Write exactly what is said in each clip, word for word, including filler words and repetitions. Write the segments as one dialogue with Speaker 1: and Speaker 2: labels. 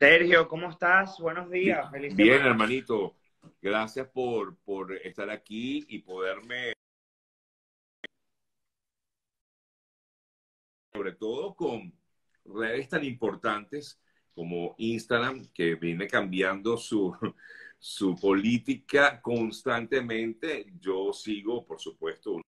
Speaker 1: Sergio, ¿cómo estás? Buenos
Speaker 2: Bi-
Speaker 1: días, feliz
Speaker 2: Bien,
Speaker 1: semana.
Speaker 2: hermanito. Gracias por, por estar aquí y poderme, sobre todo con redes tan importantes como Instagram, que viene cambiando su, su política constantemente. Yo sigo, por supuesto,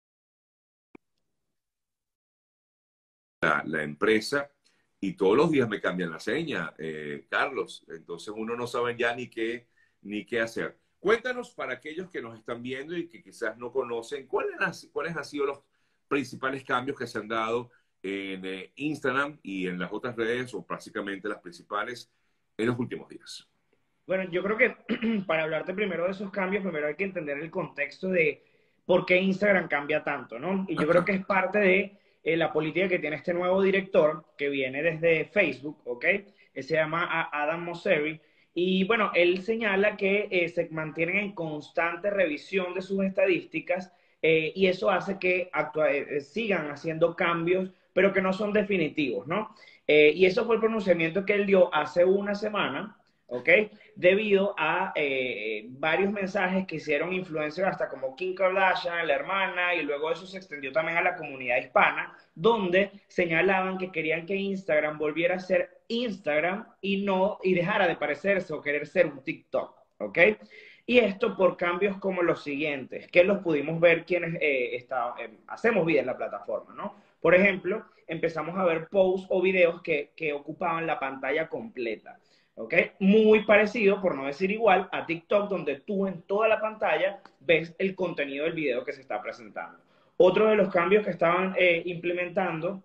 Speaker 2: la, la empresa y todos los días me cambian la seña, eh, Carlos. Entonces uno no sabe ya ni qué, ni qué hacer. Cuéntanos para aquellos que nos están viendo y que quizás no conocen, ¿cuáles han, cuáles han sido los principales cambios que se han dado en eh, Instagram y en las otras redes, o prácticamente las principales, en los últimos días?
Speaker 1: Bueno, yo creo que para hablarte primero de esos cambios, primero hay que entender el contexto de por qué Instagram cambia tanto, ¿no? Y yo creo
Speaker 2: Ajá.
Speaker 1: que es parte de eh, la política que tiene este nuevo director que viene desde Facebook, ¿ok? Él se llama A- Adam Mosseri. Y bueno, él señala que eh, se mantienen en constante revisión de sus estadísticas eh, y eso hace que actua- eh, sigan haciendo cambios, pero que no son definitivos, ¿no? Eh, y eso fue el pronunciamiento que él dio hace una semana, ¿ok? Debido a eh, varios mensajes que hicieron influencers hasta como Kim Kardashian, la hermana, y luego eso se extendió también a la comunidad hispana, donde señalaban que querían que Instagram volviera a ser Instagram y no y dejara de parecerse o querer ser un TikTok, ¿ok? Y esto por cambios como los siguientes, que los pudimos ver quienes eh, está, eh, hacemos vida en la plataforma, ¿no? Por ejemplo, empezamos a ver posts o videos que, que ocupaban la pantalla completa. ¿Ok? Muy parecido, por no decir igual, a TikTok, donde tú en toda la pantalla ves el contenido del video que se está presentando. Otro de los cambios que estaban eh, implementando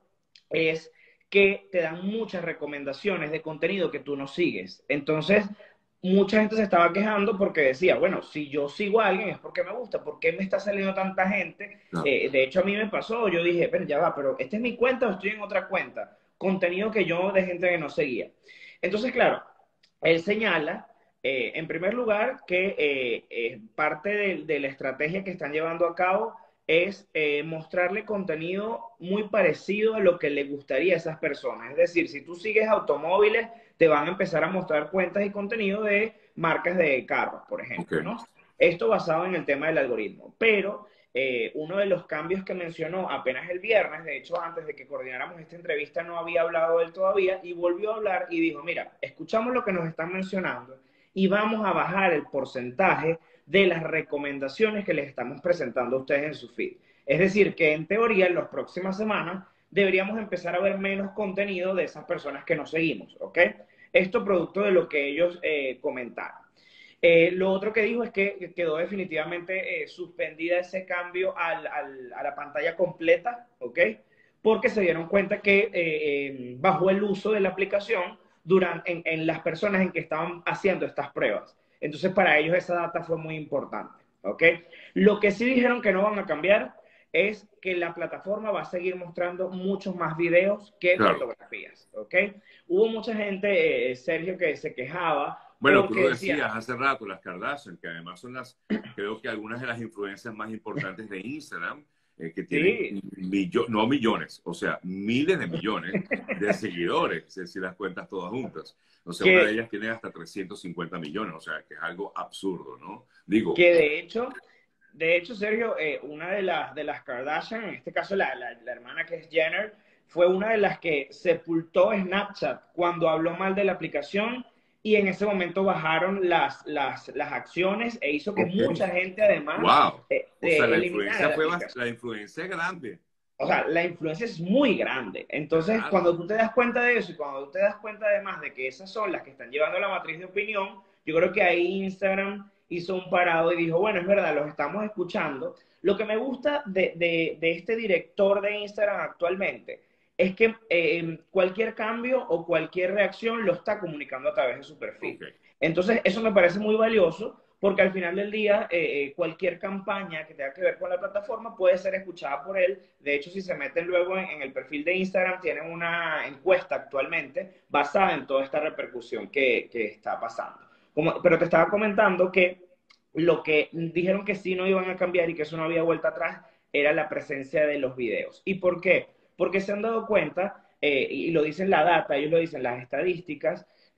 Speaker 1: es que te dan muchas recomendaciones de contenido que tú no sigues. Entonces, mucha gente se estaba quejando porque decía, bueno, si yo sigo a alguien es porque me gusta, ¿por qué me está saliendo tanta gente?
Speaker 2: Claro.
Speaker 1: Eh, de hecho, a mí me pasó, yo dije, pero ya va, pero ¿esta es mi cuenta o estoy en otra cuenta? Contenido que yo de gente que no seguía. Entonces, claro, él señala, eh, en primer lugar, que eh, eh, parte de, de, la estrategia que están llevando a cabo es eh, mostrarle contenido muy parecido a lo que le gustaría a esas personas. Es decir, si tú sigues automóviles, te van a empezar a mostrar cuentas y contenido de marcas de carros, por
Speaker 2: Ok.
Speaker 1: ejemplo, ¿no? Esto basado en el tema del algoritmo. Pero eh, uno de los cambios que mencionó apenas el viernes, de hecho antes de que coordináramos esta entrevista no había hablado él todavía, y volvió a hablar y dijo, mira, escuchamos lo que nos están mencionando y vamos a bajar el porcentaje de las recomendaciones que les estamos presentando a ustedes en su feed. Es decir, que en teoría en las próximas semanas deberíamos empezar a ver menos contenido de esas personas que nos seguimos, ¿ok? Esto producto de lo que ellos eh, comentaron. Eh, lo otro que dijo es que quedó definitivamente eh, suspendida ese cambio al, al, a la pantalla completa, ¿ok? Porque se dieron cuenta que eh, eh, bajó el uso de la aplicación durante, en, en, las personas en que estaban haciendo estas pruebas. Entonces, para ellos esa data fue muy importante, ¿ok? Lo que sí dijeron que no van a cambiar es que la plataforma va a seguir mostrando muchos más videos que
Speaker 2: Claro.
Speaker 1: fotografías, ¿ok? Hubo mucha gente, eh, Sergio, que se quejaba
Speaker 2: Bueno, tú lo
Speaker 1: porque decía,
Speaker 2: decías hace rato, las Kardashian, que además son las, creo que algunas de las influencias más importantes de Instagram, eh, que tienen
Speaker 1: sí,
Speaker 2: millones, no millones, o sea, miles de millones de seguidores, si si las cuentas todas juntas. O sea, una de
Speaker 1: que,
Speaker 2: ellas tiene hasta trescientos cincuenta millones, o sea, que es algo absurdo, ¿no? Digo,
Speaker 1: que de hecho, de hecho, Sergio, eh, una de las, de las Kardashian, en este caso la, la, la hermana que es Jenner, fue una de las que sepultó Snapchat cuando habló mal de la aplicación y en ese momento bajaron las, las, las acciones e hizo que
Speaker 2: ok,
Speaker 1: mucha gente además
Speaker 2: wow.
Speaker 1: eh,
Speaker 2: O sea,
Speaker 1: eh,
Speaker 2: la
Speaker 1: eliminara
Speaker 2: influencia
Speaker 1: la
Speaker 2: fue, bast-
Speaker 1: aplicación.
Speaker 2: la influencia es grande,
Speaker 1: O sea, la influencia es muy grande. Entonces,
Speaker 2: claro.
Speaker 1: cuando tú te das cuenta de eso y cuando tú te das cuenta además de que esas son las que están llevando la matriz de opinión, yo creo que ahí Instagram hizo un parado y dijo, bueno, es verdad, los estamos escuchando. Lo que me gusta de, de, de este director de Instagram actualmente es que eh, cualquier cambio o cualquier reacción lo está comunicando a través de su perfil.
Speaker 2: Ok.
Speaker 1: Entonces, eso me parece muy valioso porque al final del día eh, eh, cualquier campaña que tenga que ver con la plataforma puede ser escuchada por él. De hecho, si se meten luego en, en el perfil de Instagram, tienen una encuesta actualmente basada en toda esta repercusión que, que está pasando. Como, pero te estaba comentando que lo que dijeron que sí no iban a cambiar y que eso no había vuelta atrás era la presencia de los videos. ¿Y por qué? Porque se han dado cuenta, eh, y lo dicen la data, ellos lo dicen las estadísticas,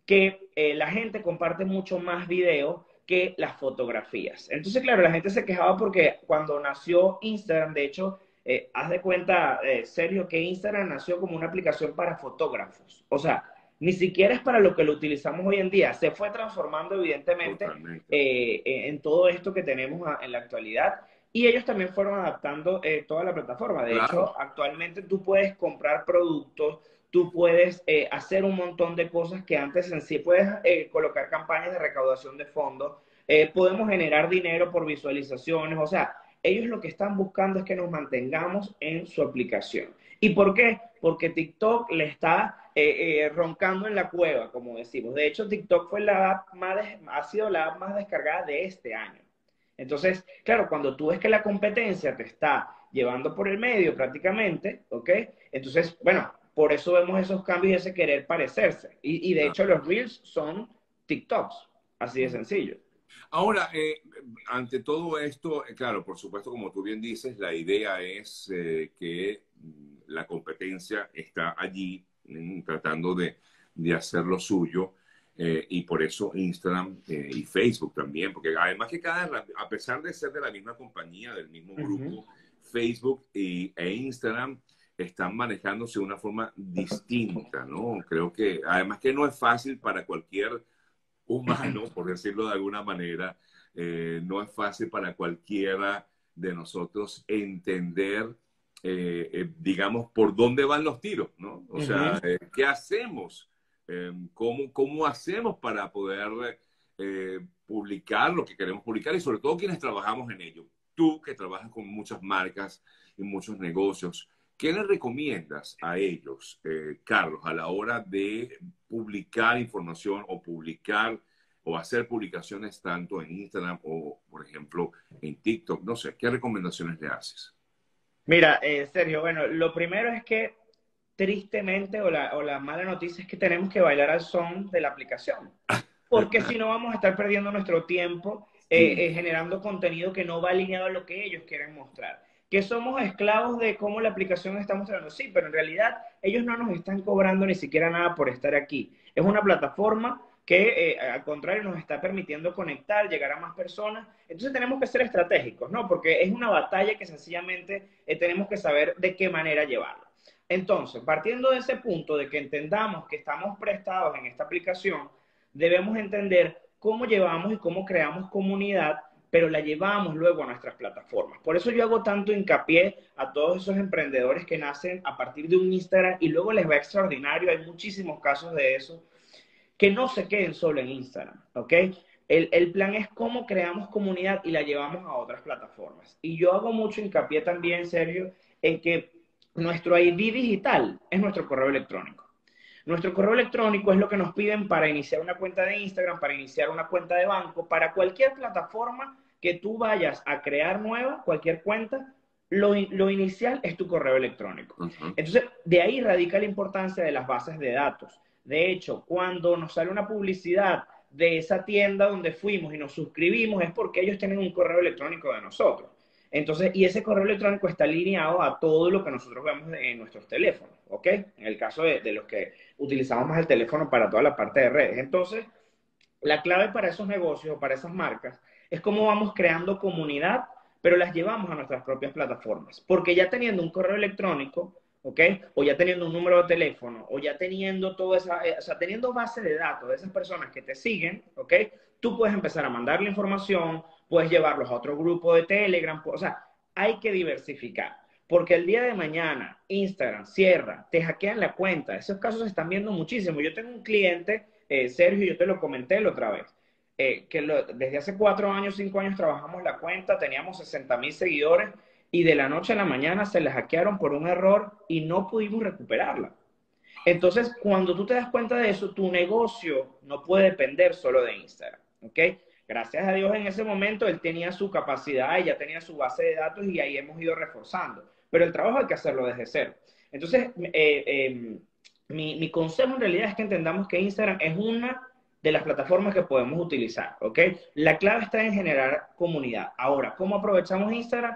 Speaker 1: que eh, la gente comparte mucho más video que las fotografías. Entonces, claro, la gente se quejaba porque cuando nació Instagram, de hecho, eh, haz de cuenta, eh, Sergio, que Instagram nació como una aplicación para fotógrafos. O sea, ni siquiera es para lo que lo utilizamos hoy en día. Se fue transformando, evidentemente,
Speaker 2: Totalmente.
Speaker 1: eh, en todo esto que tenemos a, en la actualidad. Y ellos también fueron adaptando eh, toda la plataforma. De
Speaker 2: Claro,
Speaker 1: hecho, actualmente tú puedes comprar productos, tú puedes eh, hacer un montón de cosas que antes en sí puedes eh, colocar campañas de recaudación de fondos, eh, podemos generar dinero por visualizaciones, o sea, ellos lo que están buscando es que nos mantengamos en su aplicación. ¿Y por qué? Porque TikTok le está eh, eh, roncando en la cueva, como decimos. De hecho, TikTok fue la app más de, ha sido la app más descargada de este año. Entonces, claro, cuando tú ves que la competencia te está llevando por el medio prácticamente, ¿ok? Entonces, bueno, por eso vemos esos cambios y ese querer parecerse. Y, y de hecho
Speaker 2: claro.
Speaker 1: los Reels son TikToks, así de sencillo.
Speaker 2: Ahora, eh, ante todo esto, eh, claro, por supuesto, como tú bien dices, la idea es eh, que mm, la competencia está allí mm, tratando de, de hacer lo suyo eh, y por eso Instagram eh, y Facebook también, porque además que cada, a pesar de ser de la misma compañía, del mismo
Speaker 1: Uh -huh.
Speaker 2: grupo, Facebook y, e Instagram están manejándose de una forma distinta, ¿no? Creo que además que no es fácil para cualquier humano, por decirlo de alguna manera, eh, no es fácil para cualquiera de nosotros entender, eh, eh, digamos, por dónde van los tiros, ¿no? O
Speaker 1: Uh
Speaker 2: sea,
Speaker 1: -huh.
Speaker 2: eh, ¿qué hacemos? Eh, ¿cómo, ¿Cómo hacemos para poder eh, publicar lo que queremos publicar y sobre todo quienes trabajamos en ello? Tú que trabajas con muchas marcas y muchos negocios, ¿qué les recomiendas a ellos, eh, Carlos, a la hora de publicar información o publicar o hacer publicaciones tanto en Instagram o, por ejemplo, en TikTok? No sé, ¿qué recomendaciones le haces?
Speaker 1: Mira, eh, Sergio, bueno, lo primero es que tristemente o la, o la mala noticia es que tenemos que bailar al son de la aplicación, porque si no vamos a estar perdiendo nuestro tiempo eh,
Speaker 2: Sí,
Speaker 1: eh, generando contenido que no va alineado a lo que ellos quieren mostrar. Que somos esclavos de cómo la aplicación está mostrando, sí, pero en realidad ellos no nos están cobrando ni siquiera nada por estar aquí. Es una plataforma que eh, al contrario nos está permitiendo conectar, llegar a más personas. Entonces tenemos que ser estratégicos, ¿no? Porque es una batalla que sencillamente eh, tenemos que saber de qué manera llevarla. Entonces, partiendo de ese punto de que entendamos que estamos prestados en esta aplicación, debemos entender cómo llevamos y cómo creamos comunidad, pero la llevamos luego a nuestras plataformas. Por eso yo hago tanto hincapié a todos esos emprendedores que nacen a partir de un Instagram y luego les va extraordinario. Hay muchísimos casos de eso, que no se queden solo en Instagram, ¿ok? El, el, plan es cómo creamos comunidad y la llevamos a otras plataformas. Y yo hago mucho hincapié también, Sergio, en que nuestro I D digital es nuestro correo electrónico. Nuestro correo electrónico es lo que nos piden para iniciar una cuenta de Instagram, para iniciar una cuenta de banco, para cualquier plataforma que tú vayas a crear nueva, cualquier cuenta, lo, lo inicial es tu correo electrónico.
Speaker 2: uh -huh.
Speaker 1: Entonces, de ahí radica la importancia de las bases de datos. De hecho, cuando nos sale una publicidad de esa tienda donde fuimos y nos suscribimos, es porque ellos tienen un correo electrónico de nosotros. Entonces, y ese correo electrónico está alineado a todo lo que nosotros vemos en nuestros teléfonos, ¿ok? En el caso de, de los que utilizamos más el teléfono para toda la parte de redes. Entonces, la clave para esos negocios o para esas marcas es cómo vamos creando comunidad, pero las llevamos a nuestras propias plataformas. Porque ya teniendo un correo electrónico, ¿ok? O ya teniendo un número de teléfono, o ya teniendo toda esa, o sea, teniendo base de datos de esas personas que te siguen, ¿ok? Tú puedes empezar a mandarle información, puedes llevarlos a otro grupo de Telegram, o sea, hay que diversificar. Porque el día de mañana Instagram cierra, te hackean la cuenta. Esos casos se están viendo muchísimo. Yo tengo un cliente, eh, Sergio, yo te lo comenté la otra vez, eh, que lo, desde hace cuatro años, cinco años trabajamos la cuenta, teníamos sesenta mil seguidores y de la noche a la mañana se la hackearon por un error y no pudimos recuperarla. Entonces, cuando tú te das cuenta de eso, tu negocio no puede depender solo de Instagram, ¿ok? Gracias a Dios en ese momento él tenía su capacidad y ya tenía su base de datos y ahí hemos ido reforzando. Pero el trabajo hay que hacerlo desde cero. Entonces, eh, eh, mi, mi consejo en realidad es que entendamos que Instagram es una de las plataformas que podemos utilizar, ¿ok? La clave está en generar comunidad. Ahora, ¿cómo aprovechamos Instagram?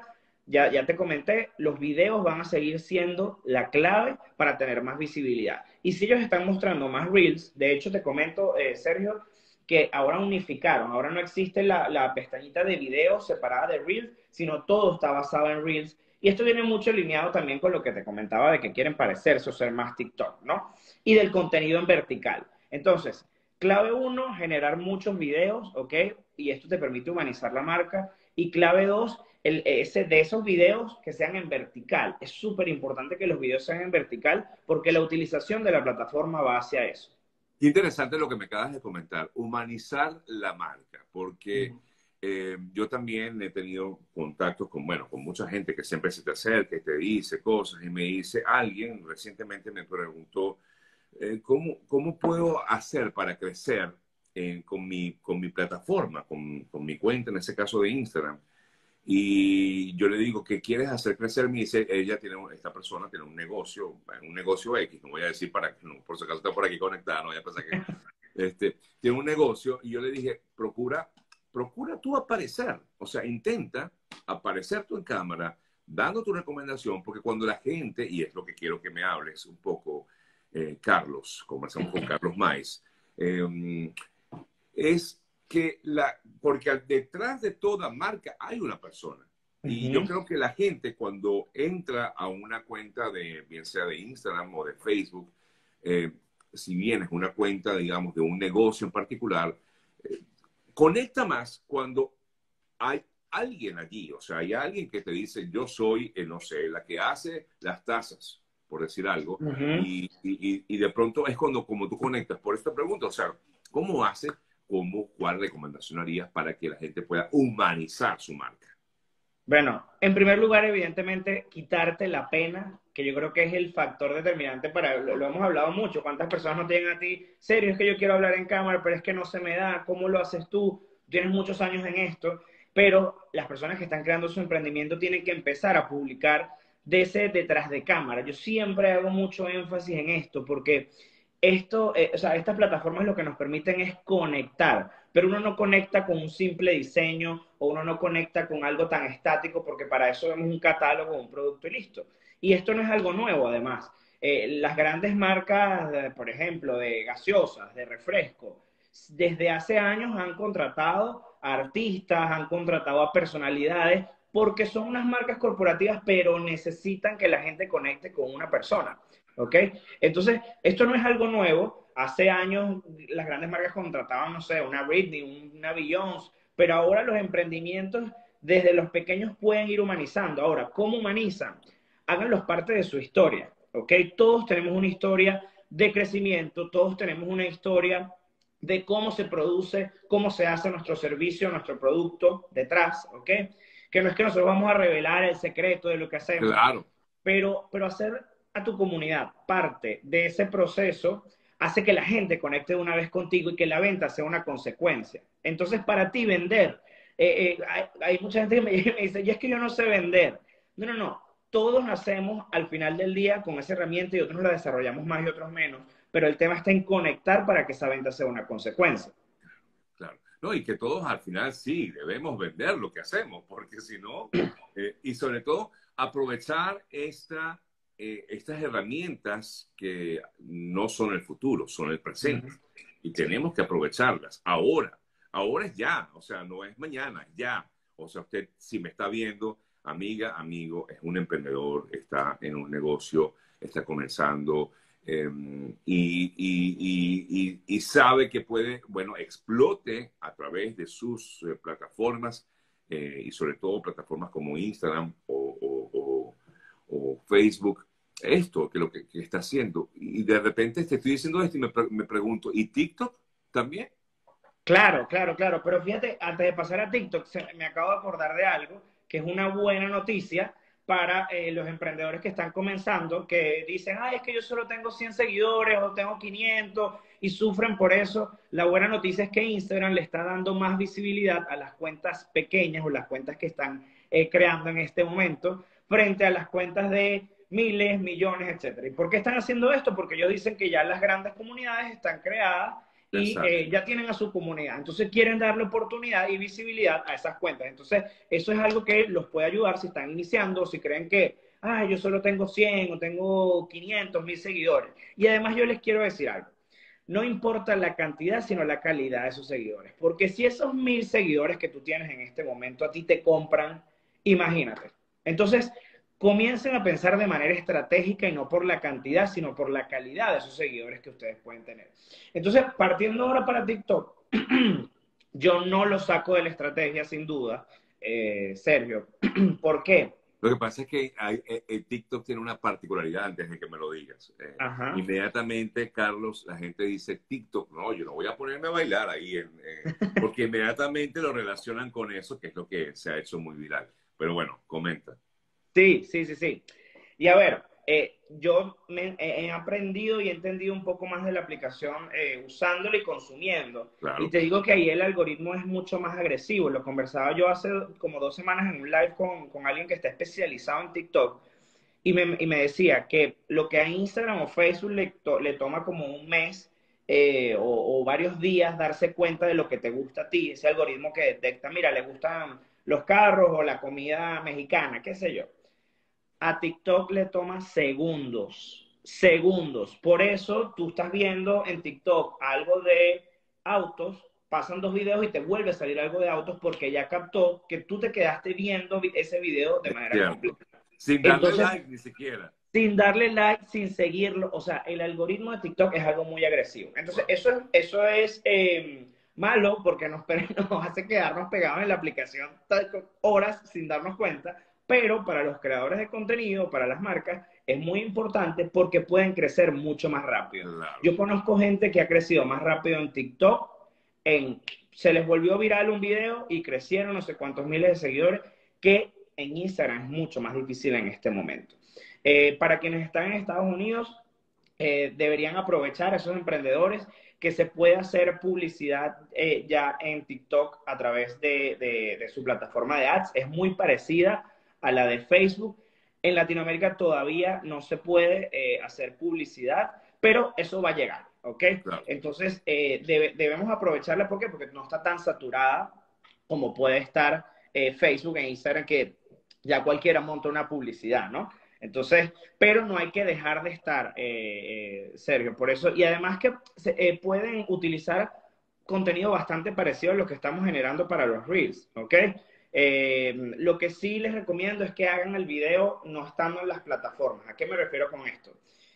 Speaker 1: ya, ya te comenté, los videos van a seguir siendo la clave para tener más visibilidad. Y si ellos están mostrando más Reels, de hecho te comento, eh, Sergio, que ahora unificaron, ahora no existe la, la pestañita de videos separada de Reels, sino todo está basado en Reels. Y esto viene mucho alineado también con lo que te comentaba de que quieren parecerse o ser más TikTok, ¿no? Y del contenido en vertical. Entonces, clave uno, generar muchos videos, ¿ok? Y esto te permite humanizar la marca. Y clave dos, el, ese, de esos videos que sean en vertical. Es súper importante que los videos sean en vertical porque la utilización de la plataforma va hacia eso.
Speaker 2: Qué interesante lo que me acabas de comentar, humanizar la marca, porque eh, yo también he tenido contactos con, bueno, con mucha gente que siempre se te acerca y te dice cosas y me dice, alguien recientemente me preguntó, eh, ¿cómo, ¿cómo puedo hacer para crecer eh, con, mi, con mi plataforma, con, con mi cuenta, en ese caso de Instagram? Y yo le digo, ¿qué quieres hacer crecer? Me dice, ella tiene, esta persona tiene un negocio, un negocio X, no voy a decir para que, no, por si acaso está por aquí conectada, no voy a pensar que, este, tiene un negocio, y yo le dije, procura, procura tú aparecer, o sea, intenta aparecer tú en cámara, dando tu recomendación, porque cuando la gente, y es lo que quiero que me hables un poco, eh, Carlos, conversamos con Carlos Maiz, eh, es que la, porque detrás de toda marca hay una persona. Y yo
Speaker 1: Uh-huh.
Speaker 2: creo que la gente cuando entra a una cuenta de, bien sea de Instagram o de Facebook, eh, si bien es una cuenta, digamos, de un negocio en particular, eh, conecta más cuando hay alguien allí. O sea, hay alguien que te dice, yo soy, eh, no sé, la que hace las tazas, por decir algo.
Speaker 1: Uh-huh.
Speaker 2: Y, y, y de pronto es cuando como tú conectas. Por esta pregunta, o sea, ¿cómo hace? ¿Cómo, cuál recomendación harías para que la gente pueda humanizar su marca?
Speaker 1: Bueno, en primer lugar, evidentemente, quitarte la pena, que yo creo que es el factor determinante para, lo, lo hemos hablado mucho, cuántas personas no tienen a ti, serio, es que yo quiero hablar en cámara, pero es que no se me da, ¿cómo lo haces tú? Tienes muchos años en esto, pero las personas que están creando su emprendimiento tienen que empezar a publicar de ese detrás de cámara. Yo siempre hago mucho énfasis en esto, porque esto, eh, o sea, estas plataformas lo que nos permiten es conectar, pero uno no conecta con un simple diseño o uno no conecta con algo tan estático porque para eso vemos un catálogo, un producto y listo. Y esto no es algo nuevo, además. Eh, las grandes marcas, de, por ejemplo, de gaseosas, de refresco, desde hace años han contratado a artistas, han contratado a personalidades, porque son unas marcas corporativas, pero necesitan que la gente conecte con una persona. ¿Ok? Entonces, esto no es algo nuevo. Hace años las grandes marcas contrataban, no sé, una Britney, una Beyoncé, pero ahora los emprendimientos desde los pequeños pueden ir humanizando. Ahora, ¿cómo humanizan? Háganlos parte de su historia, ¿ok? Todos tenemos una historia de crecimiento, todos tenemos una historia de cómo se produce, cómo se hace nuestro servicio, nuestro producto detrás, ¿ok? Que no es que nosotros vamos a revelar el secreto de lo que hacemos,
Speaker 2: Claro,
Speaker 1: pero, pero hacer a tu comunidad parte de ese proceso hace que la gente conecte de una vez contigo y que la venta sea una consecuencia. Entonces, para ti vender, eh, eh, hay, hay, mucha gente que me, me dice, y es que yo no sé vender. No, no, no. Todos nacemos al final del día con esa herramienta y otros la desarrollamos más y otros menos, pero el tema está en conectar para que esa venta sea una consecuencia.
Speaker 2: claro. No, y que todos al final sí debemos vender lo que hacemos, porque si no, eh, y sobre todo aprovechar esta, eh, estas herramientas que no son el futuro, son el presente.
Speaker 1: Uh-huh.
Speaker 2: Y tenemos que aprovecharlas ahora. Ahora es ya, o sea, no es mañana, es ya. O sea, usted, si me está viendo, amiga, amigo, es un emprendedor, está en un negocio, está comenzando, eh, y, y, y, y, sabe que puede, bueno, explote a través de sus eh, plataformas, eh, y sobre todo plataformas como Instagram o, o, o, o Facebook, esto que lo que, que, está haciendo. Y de repente te estoy diciendo esto y me, me pregunto, ¿y TikTok también?
Speaker 1: Claro, claro, claro. Pero fíjate, antes de pasar a TikTok, se, me acabo de acordar de algo que es una buena noticia para eh, los emprendedores que están comenzando, que dicen, ay, es que yo solo tengo cien seguidores o tengo quinientos y sufren por eso. La buena noticia es que Instagram le está dando más visibilidad a las cuentas pequeñas o las cuentas que están eh, creando en este momento frente a las cuentas de miles, millones, etcétera. ¿Y por qué están haciendo esto? Porque ellos dicen que ya las grandes comunidades están creadas y
Speaker 2: Exacto.
Speaker 1: eh, ya tienen a su comunidad. Entonces quieren darle oportunidad y visibilidad a esas cuentas. Entonces eso es algo que los puede ayudar si están iniciando o si creen que, ah, yo solo tengo cien o tengo quinientos mil seguidores. Y además yo les quiero decir algo. No importa la cantidad, sino la calidad de sus seguidores. Porque si esos mil seguidores que tú tienes en este momento a ti te compran, imagínate. Entonces, comiencen a pensar de manera estratégica y no por la cantidad, sino por la calidad de esos seguidores que ustedes pueden tener. Entonces, partiendo ahora para TikTok, yo no lo saco de la estrategia sin duda, eh, Sergio. ¿Por qué?
Speaker 2: Lo que pasa es que hay, eh, eh, TikTok tiene una particularidad antes de que me lo digas. Eh,
Speaker 1: Ajá.
Speaker 2: inmediatamente, Carlos, la gente dice TikTok, no, yo no voy a ponerme a bailar ahí, en, eh, porque inmediatamente lo relacionan con eso, que es lo que se ha hecho muy viral. Pero bueno, comenta.
Speaker 1: Sí, sí, sí, sí. Y a ver, eh, yo me, he, he aprendido y he entendido un poco más de la aplicación eh, usándola y consumiendo. Y
Speaker 2: Claro.
Speaker 1: te digo que ahí el algoritmo es mucho más agresivo. Lo conversaba yo hace como dos semanas en un live con, con alguien que está especializado en TikTok y me, y me decía que lo que a Instagram o Facebook le, to, le toma como un mes eh, o, o varios días darse cuenta de lo que te gusta a ti, ese algoritmo que detecta, mira, le gustan los carros o la comida mexicana, qué sé yo. A TikTok le toma segundos, segundos. Por eso tú estás viendo en TikTok algo de autos, pasan dos videos y te vuelve a salir algo de autos porque ya captó que tú te quedaste viendo ese video de
Speaker 2: Es
Speaker 1: manera
Speaker 2: cierto.
Speaker 1: completa.
Speaker 2: Sin darle
Speaker 1: Entonces,
Speaker 2: like ni siquiera.
Speaker 1: sin darle like, sin seguirlo, o sea, el algoritmo de TikTok es algo muy agresivo. Entonces,
Speaker 2: Wow.
Speaker 1: eso es, eso es eh, malo porque nos, nos hace quedarnos pegados en la aplicación horas sin darnos cuenta, pero para los creadores de contenido, para las marcas, es muy importante porque pueden crecer mucho más rápido.
Speaker 2: Claro.
Speaker 1: Yo conozco gente que ha crecido más rápido en TikTok, en, se les volvió viral un video y crecieron no sé cuántos miles de seguidores, que en Instagram es mucho más difícil en este momento. Eh, para quienes están en Estados Unidos, eh, deberían aprovechar a esos emprendedores que se puede hacer publicidad eh, ya en TikTok a través de, de, de su plataforma de ads. Es muy parecida a la de Facebook. En Latinoamérica todavía no se puede eh, hacer publicidad, pero eso va a llegar, ¿ok?
Speaker 2: Claro.
Speaker 1: Entonces, eh, debe, debemos aprovecharla, ¿por qué? Porque no está tan saturada como puede estar eh, Facebook e Instagram, que ya cualquiera monta una publicidad, ¿no? Entonces, pero no hay que dejar de estar, eh, eh, Sergio, por eso, y además que se, eh, pueden utilizar contenido bastante parecido a lo que estamos generando para los Reels, ¿ok? Eh, lo que sí les recomiendo es que hagan el video no estando en las plataformas. ¿A qué me refiero con esto?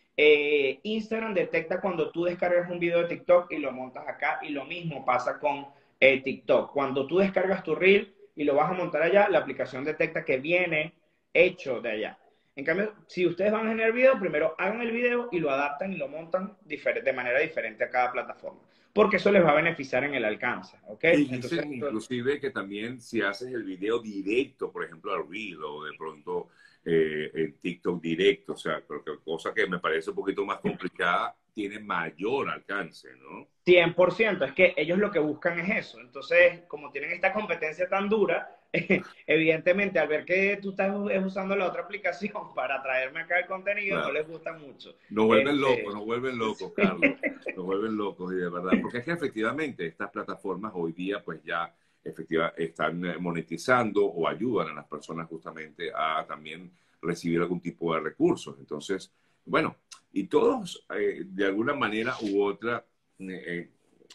Speaker 1: Eh, Instagram detecta cuando tú descargas un video de TikTok y lo montas acá, y lo mismo pasa con eh, TikTok. Cuando tú descargas tu Reel y lo vas a montar allá, la aplicación detecta que viene hecho de allá. En cambio, si ustedes van a generar video, primero hagan el video y lo adaptan y lo montan de manera diferente a cada plataforma, porque eso les va a beneficiar en el alcance, ¿ok?
Speaker 2: Y
Speaker 1: Entonces,
Speaker 2: dicen inclusive que también si haces el video directo, por ejemplo, al Reel o de pronto eh, en TikTok directo, o sea, porque cosa que me parece un poquito más complicada, tiene mayor alcance, ¿no?
Speaker 1: cien por ciento, es que ellos lo que buscan es eso. Entonces, como tienen esta competencia tan dura, evidentemente al ver que tú estás usando la otra aplicación para traerme acá el contenido, no
Speaker 2: Claro.
Speaker 1: les gusta mucho.
Speaker 2: Nos vuelven
Speaker 1: Este,
Speaker 2: locos, nos vuelven locos, Carlos. Nos vuelven locos y de verdad. Porque es que efectivamente estas plataformas hoy día pues ya efectiva, están monetizando o ayudan a las personas justamente a también recibir algún tipo de recursos. Entonces, bueno, y todos eh, de alguna manera u otra eh,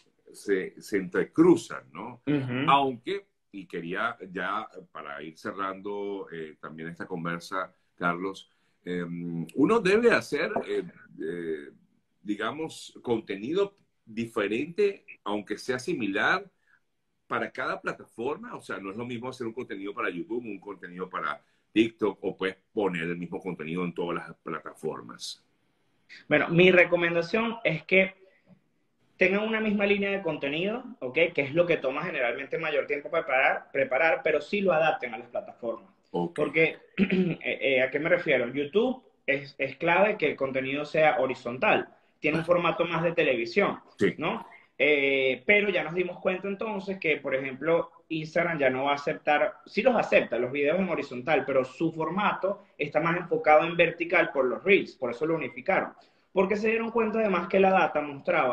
Speaker 2: se, se entrecruzan, ¿no?
Speaker 1: uh -huh.
Speaker 2: Aunque, y quería ya para ir cerrando eh, también esta conversa, Carlos, eh, uno debe hacer, eh, eh, digamos, contenido diferente, aunque sea similar para cada plataforma. O sea, no es lo mismo hacer un contenido para YouTube, un contenido para TikTok, o puedes poner el mismo contenido en todas las plataformas.
Speaker 1: Bueno, mi recomendación es que tengan una misma línea de contenido, ¿ok? Que es lo que toma generalmente mayor tiempo para preparar, preparar, pero sí lo adapten a las plataformas.
Speaker 2: Ok.
Speaker 1: Porque, eh, eh, ¿a qué me refiero? YouTube es, es clave que el contenido sea horizontal. Tiene un formato más de televisión,
Speaker 2: Sí.
Speaker 1: ¿no? Eh, pero ya nos dimos cuenta entonces que, por ejemplo, Instagram ya no va a aceptar, sí los acepta, los videos en horizontal, pero su formato está más enfocado en vertical por los Reels, por eso lo unificaron. Porque se dieron cuenta además que la data mostraba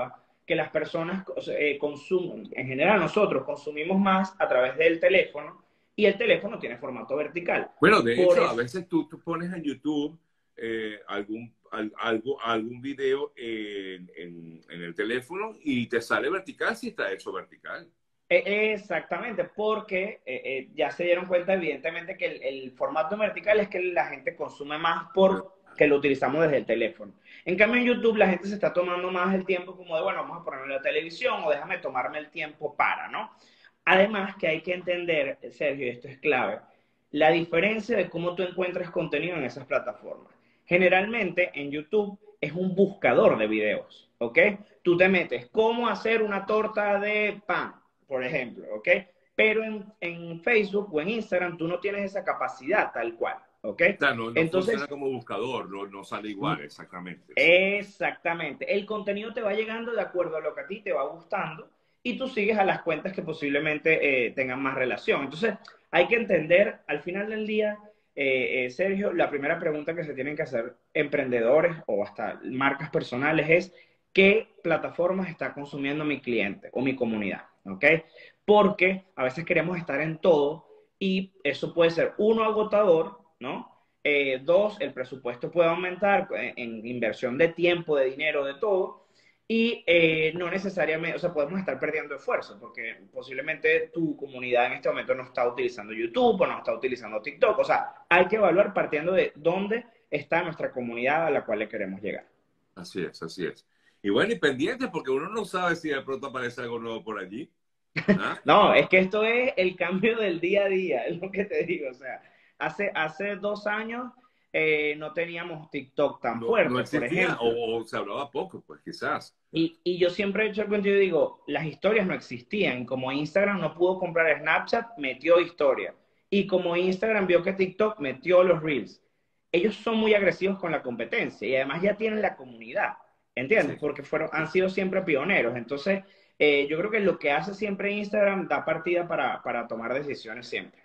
Speaker 1: que las personas eh, consumen, en general nosotros consumimos más a través del teléfono y el teléfono tiene formato vertical.
Speaker 2: Bueno, de
Speaker 1: Por
Speaker 2: hecho, a
Speaker 1: eso,
Speaker 2: veces tú, tú pones en YouTube eh, algún, al, algo, algún video en, en, en el teléfono y te sale vertical si está hecho vertical.
Speaker 1: eh, exactamente, porque eh, eh, ya se dieron cuenta evidentemente que el, el formato vertical es que la gente consume más porque lo utilizamos desde el teléfono. En cambio en YouTube la gente se está tomando más el tiempo como de, bueno, vamos a ponerlo en la televisión o déjame tomarme el tiempo para, ¿no? Además que hay que entender, Sergio, y esto es clave, la diferencia de cómo tú encuentras contenido en esas plataformas. Generalmente en YouTube es un buscador de videos, ¿ok? Tú te metes cómo hacer una torta de pan, por ejemplo, ¿ok? Pero en, en Facebook o en Instagram tú no tienes esa capacidad tal cual, ¿ok?
Speaker 2: O sea, no, no funciona
Speaker 1: Entonces,
Speaker 2: como buscador, no, no sale igual, exactamente. Sí.
Speaker 1: exactamente. El contenido te va llegando de acuerdo a lo que a ti te va gustando y tú sigues a las cuentas que posiblemente eh, tengan más relación. Entonces, hay que entender, al final del día, eh, eh, Sergio, la primera pregunta que se tienen que hacer emprendedores o hasta marcas personales es, ¿qué plataformas está consumiendo mi cliente o mi comunidad? ¿Ok? Porque a veces queremos estar en todo y eso puede ser, uno, agotador, ¿no? Eh, dos, el presupuesto puede aumentar en, en, inversión de tiempo, de dinero, de todo. Y eh, no necesariamente, o sea, podemos estar perdiendo esfuerzo porque posiblemente tu comunidad en este momento no está utilizando YouTube o no está utilizando TikTok. O sea, hay que evaluar partiendo de dónde está nuestra comunidad a la cual le queremos llegar.
Speaker 2: Así es, así es. Y bueno, y pendiente porque uno no sabe si de pronto aparece algo nuevo por allí. ¿Ah?
Speaker 1: No, es que esto es el cambio del día a día, es lo que te digo. O sea, hace, hace dos años eh, no teníamos TikTok tan
Speaker 2: No, no
Speaker 1: fuerte, por
Speaker 2: existía
Speaker 1: ejemplo.
Speaker 2: o, o se hablaba poco, pues quizás.
Speaker 1: Y, y yo siempre he hecho el cuento y digo, las historias no existían. Como Instagram no pudo comprar Snapchat, metió historia. Y como Instagram vio que TikTok metió los Reels. Ellos son muy agresivos con la competencia y además ya tienen la comunidad, ¿entiendes?
Speaker 2: Sí,
Speaker 1: Porque fueron,
Speaker 2: sí,
Speaker 1: han
Speaker 2: sí.
Speaker 1: sido siempre pioneros. Entonces, eh, yo creo que lo que hace siempre Instagram da partida para, para tomar decisiones siempre.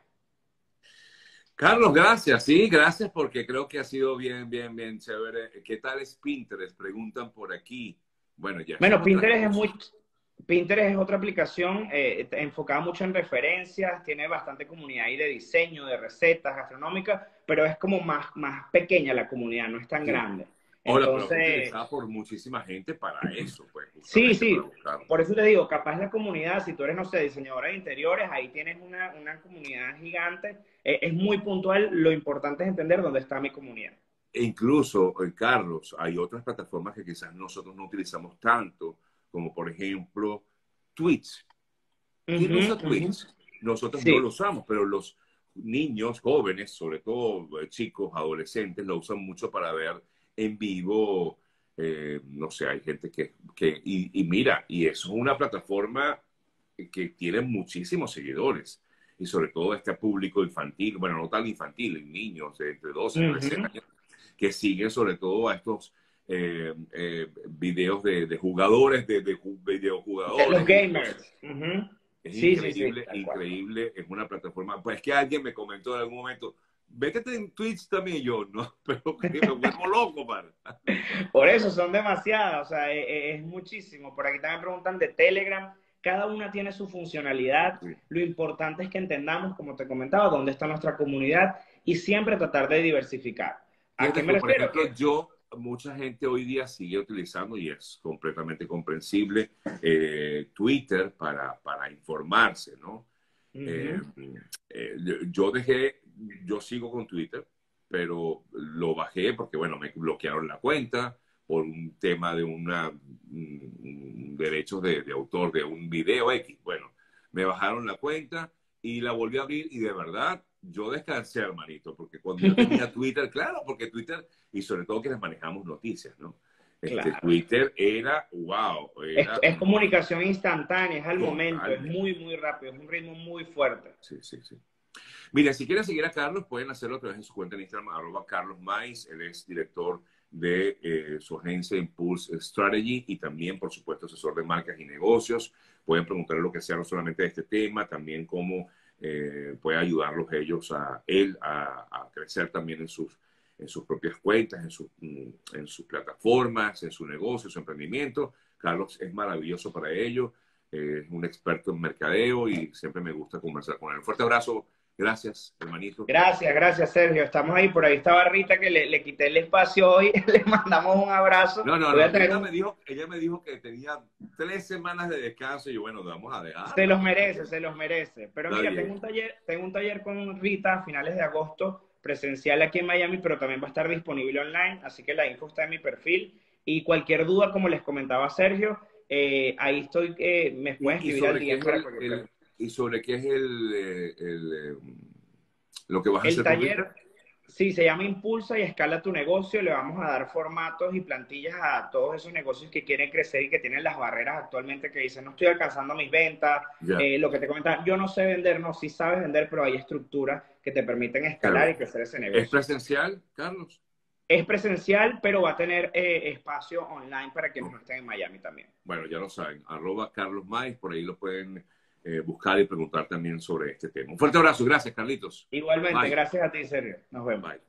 Speaker 2: Carlos, gracias. Sí, gracias porque creo que ha sido bien, bien, bien chévere. ¿Qué tal es Pinterest? Preguntan por aquí. Bueno, ya eso es
Speaker 1: Bueno,
Speaker 2: otra
Speaker 1: Pinterest es
Speaker 2: cosa.
Speaker 1: muy, Pinterest es otra aplicación eh, enfocada mucho en referencias, tiene bastante comunidad ahí de diseño, de recetas gastronómicas, pero es como más, más pequeña la comunidad, no es tan
Speaker 2: Sí.
Speaker 1: grande.
Speaker 2: Hola, pero es
Speaker 1: Entonces,
Speaker 2: utilizada por muchísima gente para eso, pues,
Speaker 1: sí,
Speaker 2: justamente para
Speaker 1: sí,
Speaker 2: buscar.
Speaker 1: por eso te digo, capaz la comunidad, si tú eres, no sé, diseñadora de interiores, ahí tienes una, una comunidad gigante, eh, es muy puntual, lo importante es entender dónde está mi comunidad.
Speaker 2: E incluso, eh, Carlos, hay otras plataformas que quizás nosotros no utilizamos tanto, como por ejemplo Twitch. ¿Quién
Speaker 1: Ujú,
Speaker 2: usa
Speaker 1: ujú.
Speaker 2: Twitch? Nosotros no
Speaker 1: Sí,
Speaker 2: lo usamos, pero los niños, jóvenes, sobre todo eh, chicos, adolescentes, lo usan mucho para ver en vivo. Eh, no sé, hay gente que... que y, y mira, y es una plataforma que tiene muchísimos seguidores. Y sobre todo este público infantil, bueno, no tan infantil, niños de entre doce y trece
Speaker 1: ujú.
Speaker 2: años, que siguen sobre todo a estos eh, eh, videos de, de jugadores, de, de
Speaker 1: De los
Speaker 2: videojugadores y
Speaker 1: gamers.
Speaker 2: cosas.
Speaker 1: Ujú.
Speaker 2: Es
Speaker 1: Sí, sí, sí,
Speaker 2: increíble,
Speaker 1: tal cual.
Speaker 2: increíble. Es una plataforma. Pues es que alguien me comentó en algún momento, métete en Twitch también. Y yo, no, pero que me vuelvo loco, man.
Speaker 1: Por eso son demasiadas, o sea, es, es muchísimo. Por aquí también preguntan de Telegram. Cada una tiene su funcionalidad.
Speaker 2: Sí.
Speaker 1: Lo importante es que entendamos, como te comentaba, dónde está nuestra comunidad y siempre tratar de diversificar. ¿A qué
Speaker 2: Fíjate
Speaker 1: me
Speaker 2: que, por
Speaker 1: refiero?
Speaker 2: ejemplo,
Speaker 1: Que
Speaker 2: yo, mucha gente hoy día sigue utilizando, y es completamente comprensible, eh, Twitter para, para informarse, ¿no? Eh,
Speaker 1: ujú,
Speaker 2: eh, yo dejé, yo sigo con Twitter, pero lo bajé porque, bueno, me bloquearon la cuenta por un tema de una mm, derechos de, de autor de un video X. Bueno, me bajaron la cuenta y la volví a abrir y de verdad yo descansé, hermanito, porque cuando yo tenía Twitter, claro, porque Twitter, y sobre todo que les manejamos noticias, ¿no? Este,
Speaker 1: claro.
Speaker 2: Twitter era, wow,
Speaker 1: Es,
Speaker 2: era
Speaker 1: es comunicación instantánea, es al momento, es
Speaker 2: totalmente.
Speaker 1: muy, muy rápido, es un ritmo muy fuerte.
Speaker 2: Sí, sí, sí. Mira, si quieren seguir a Carlos, pueden hacerlo a través de su cuenta en Instagram, arroba Carlos Mais. Él es director de eh, su agencia Impulse Strategy y también, por supuesto, asesor de marcas y negocios. Pueden preguntarle lo que sea, no solamente de este tema, también cómo eh, puede ayudarlos ellos a él a, a crecer también en sus, en sus propias cuentas, en, su, en sus plataformas, en su negocio, su emprendimiento. Carlos es maravilloso para ello, eh, es un experto en mercadeo y siempre me gusta conversar con él. Un fuerte abrazo, gracias, hermanito.
Speaker 1: Gracias, gracias, Sergio. Estamos ahí. Por ahí estaba Rita, que le, le quité el espacio hoy. Le mandamos un abrazo.
Speaker 2: No, no,
Speaker 1: Voy
Speaker 2: no.
Speaker 1: a tener
Speaker 2: Ella,
Speaker 1: un...
Speaker 2: me dijo, ella me dijo que tenía tres semanas de descanso y yo, bueno, vamos a dejar.
Speaker 1: Se los merece, se los merece. Pero
Speaker 2: Está
Speaker 1: mira,
Speaker 2: bien.
Speaker 1: tengo un taller, tengo un taller con Rita a finales de agosto, presencial aquí en Miami, pero también va a estar disponible online, así que la info está en mi perfil. Y cualquier duda, como les comentaba Sergio, eh, ahí estoy, eh, me pueden
Speaker 2: ¿Y, y
Speaker 1: escribir al
Speaker 2: sobre qué
Speaker 1: D M
Speaker 2: es
Speaker 1: para
Speaker 2: el,
Speaker 1: cualquier
Speaker 2: el-
Speaker 1: pregunta.
Speaker 2: y sobre qué es el, eh, el, eh, lo que vas a
Speaker 1: El
Speaker 2: hacer con
Speaker 1: taller,
Speaker 2: Rita?
Speaker 1: sí, se llama Impulsa y Escala tu negocio. Le vamos a dar formatos y plantillas a todos esos negocios que quieren crecer y que tienen las barreras actualmente que dicen, no estoy alcanzando mis ventas.
Speaker 2: Ya,
Speaker 1: Eh, lo que te comentaba, yo no sé vender, no, sí sabes vender, pero hay estructuras que te permiten escalar
Speaker 2: claro.
Speaker 1: y crecer ese
Speaker 2: ¿Es
Speaker 1: negocio.
Speaker 2: presencial, Carlos?
Speaker 1: Es presencial, pero va a tener eh, espacio online para quienes
Speaker 2: No.
Speaker 1: no estén en Miami también.
Speaker 2: Bueno, ya lo saben, arroba Carlos Maiz, por ahí lo pueden eh, buscar y preguntar también sobre este tema. Un fuerte abrazo, gracias, Carlitos.
Speaker 1: Igualmente,
Speaker 2: Bye.
Speaker 1: gracias a ti, Sergio. Nos vemos.
Speaker 2: Bye.